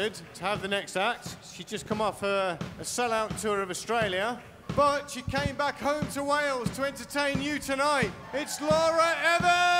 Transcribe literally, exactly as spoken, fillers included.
honoured to have the next act. She'd just come off a, a sell-out tour of Australia, but she came back home to Wales to entertain you tonight. It's Laura Evans!